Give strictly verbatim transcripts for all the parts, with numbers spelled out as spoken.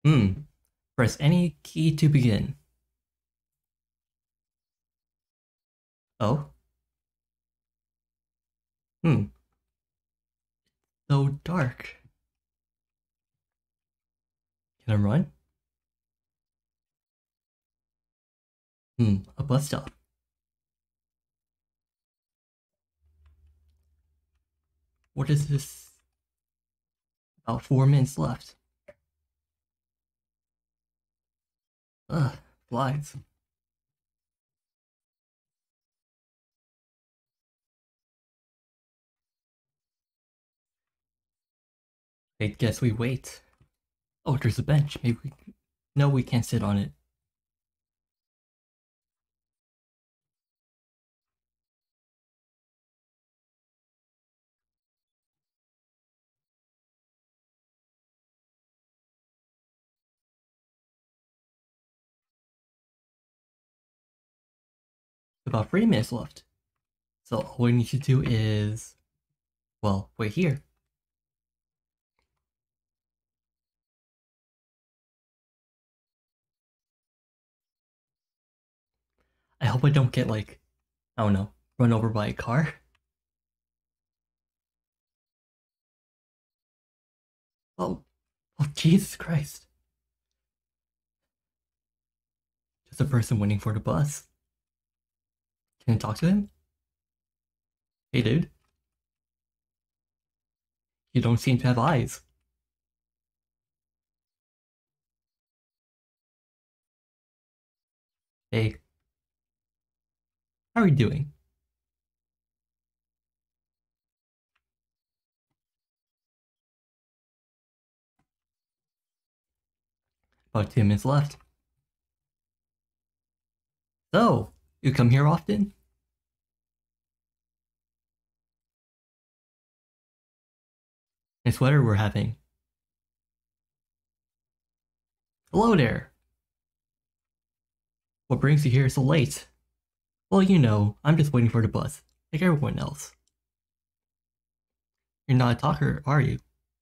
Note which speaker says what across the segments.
Speaker 1: Hmm. Press any key to begin. Oh. Hmm. So dark. Can I run? Hmm. A bus stop. What is this? About four minutes left. Ugh. Flies. I guess we wait. Oh, there's a bench. Maybe we... No, we can't sit on it. About three minutes left. So all we need to do is... Well, wait here. I hope I don't get, like... I don't know. Run over by a car? Oh. Oh, Jesus Christ. Just a person waiting for the bus. Can I talk to him? Hey, dude. You don't seem to have eyes. Hey, how are you doing? About two minutes left. So, you come here often? Nice weather we're having. Hello there. What brings you here so late? Well, you know, I'm just waiting for the bus, like everyone else. You're not a talker, are you?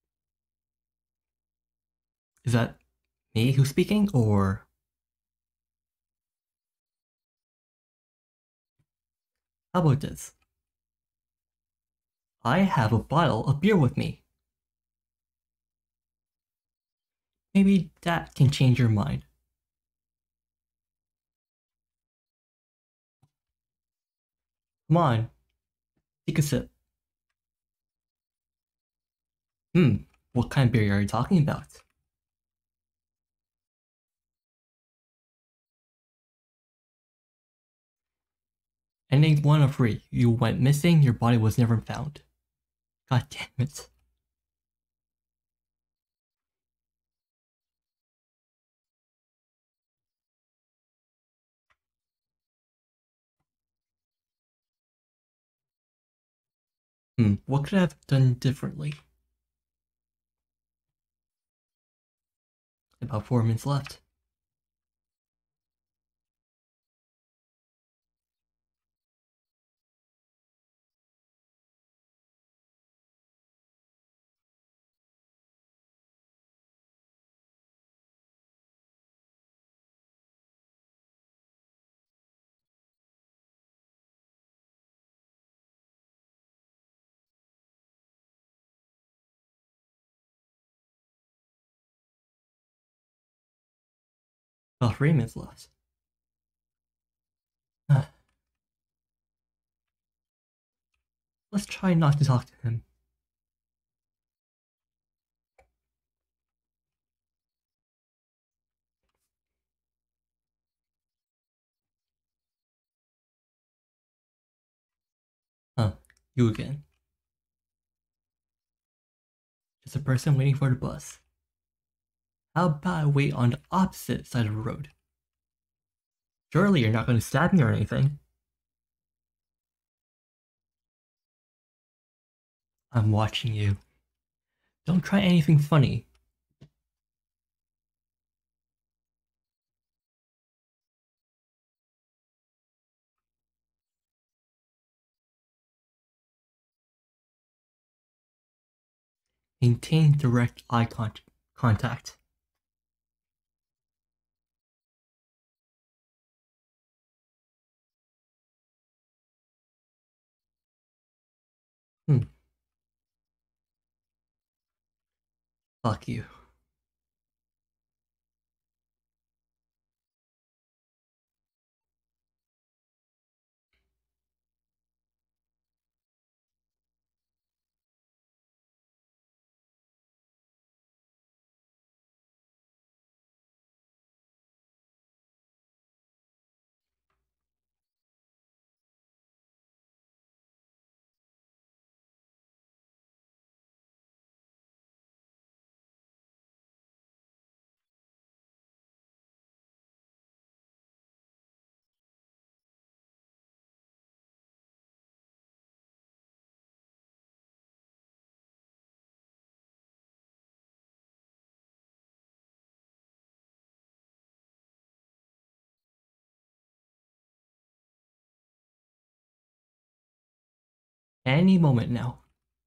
Speaker 1: Is that me who's speaking, or... How about this? I have a bottle of beer with me. Maybe that can change your mind. Come on, take a sip. Hmm, what kind of beer are you talking about? Ending one of three. You went missing, your body was never found. God damn it. Hmm, what could I have done differently? About four minutes left. About three minutes left. Let's try not to talk to him. Huh, you again. Just a person waiting for the bus. How about I wait on the opposite side of the road? Surely you're not going to stab me or anything. I'm watching you. Don't try anything funny. Maintain direct eye con contact. Fuck you. Any moment now.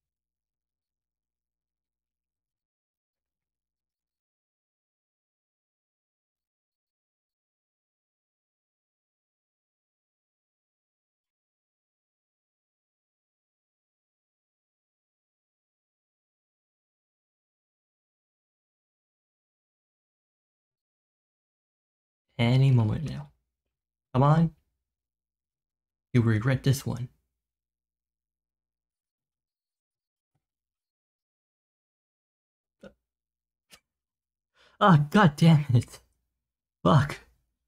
Speaker 1: Any moment now. Come on. You regret this one. Ah, oh, god damn it. Fuck.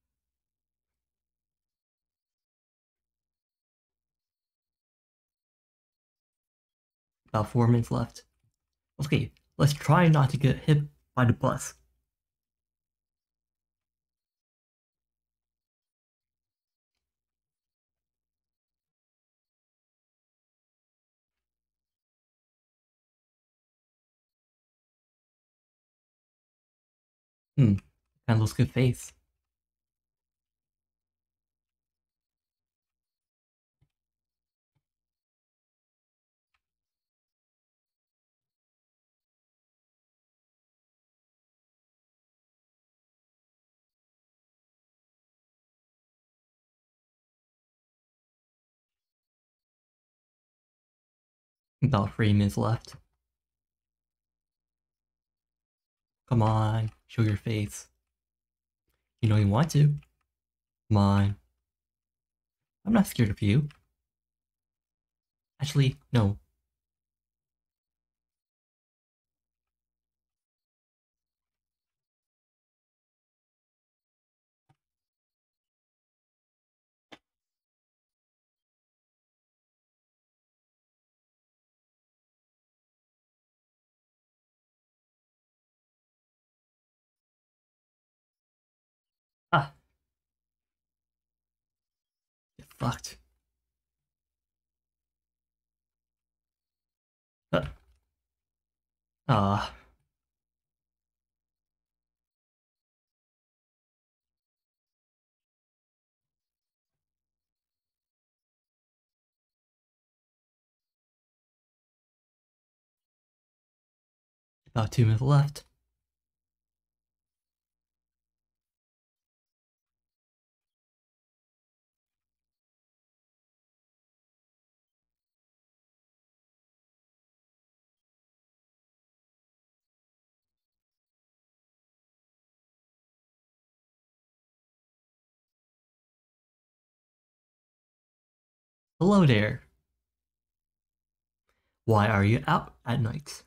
Speaker 1: About four minutes left. Okay, let's try not to get hit by the bus. Hmm, kind of looks good face. About three minutes left. Come on, show your face. You know you want to. Come on. I'm not scared of you. Actually, no. Ah, get fucked. Uh, ah, about two minutes left. Hello there. Why are you out at night?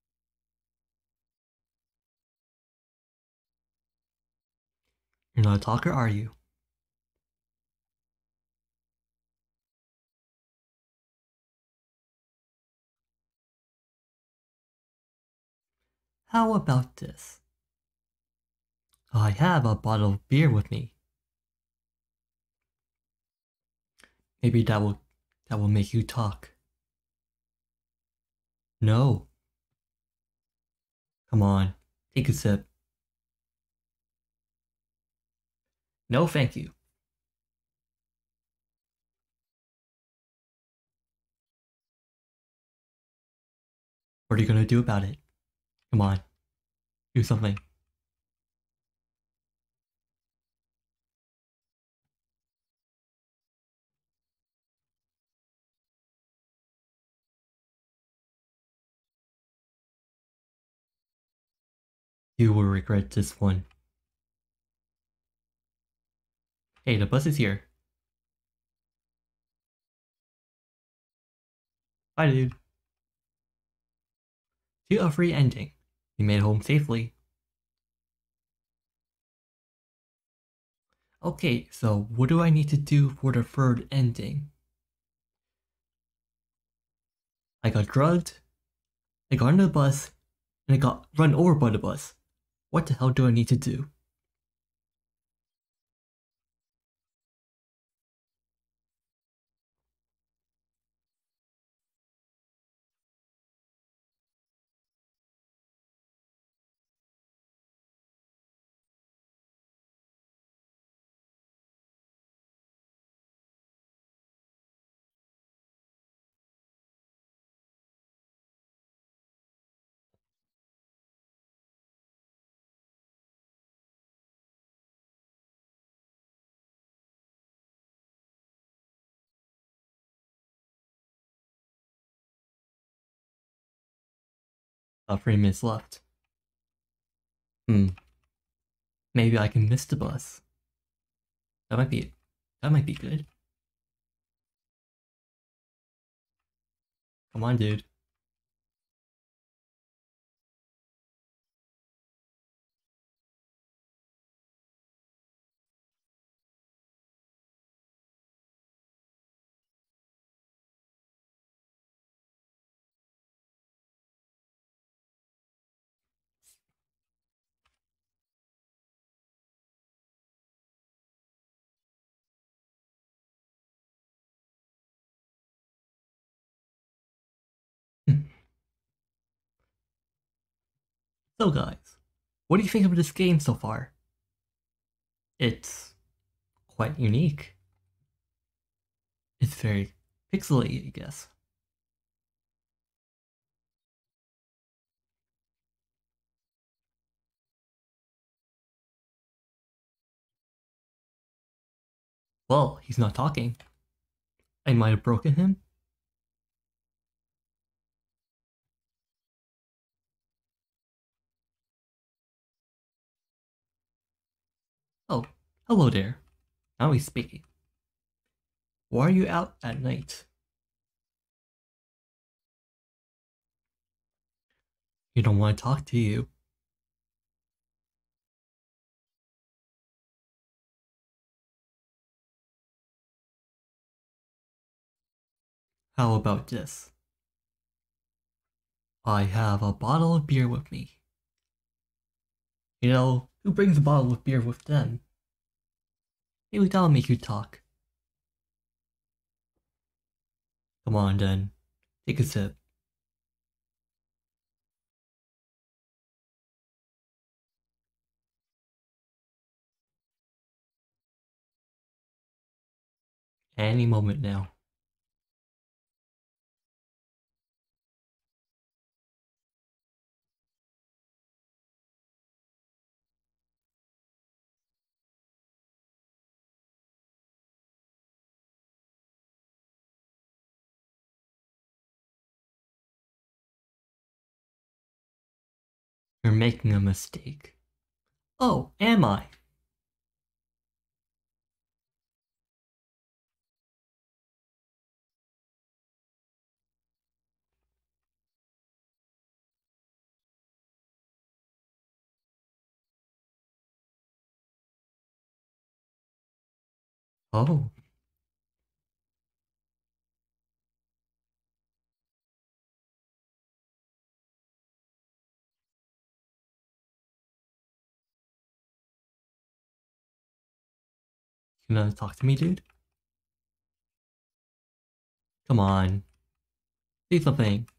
Speaker 1: You're not a talker, are you? How about this? I have a bottle of beer with me. Maybe that will that will make you talk. No. Come on, take a sip. No, thank you. What are you gonna do about it? Come on, do something. You will regret this one. Hey, the bus is here. Bye, dude. To a free ending. You made it home safely. Okay, so what do I need to do for the third ending? I got drugged, I got on the bus, and I got run over by the bus. What the hell do I need to do? About three minutes left. Hmm, maybe I can miss the bus. That might be, that might be good. Come on, dude. So guys, what do you think of this game so far? It's quite unique. It's very pixely, I guess. Well, he's not talking. I might have broken him. Oh, hello there. Now he's speaking. Why are you out at night? You don't want to talk to you. How about this? I have a bottle of beer with me. You know, who brings a bottle of beer with them? Maybe that'll make you talk. Come on then, take a sip. Any moment now. You're making a mistake. Oh, am I? Oh, you gonna talk to me, dude? Come on, say something.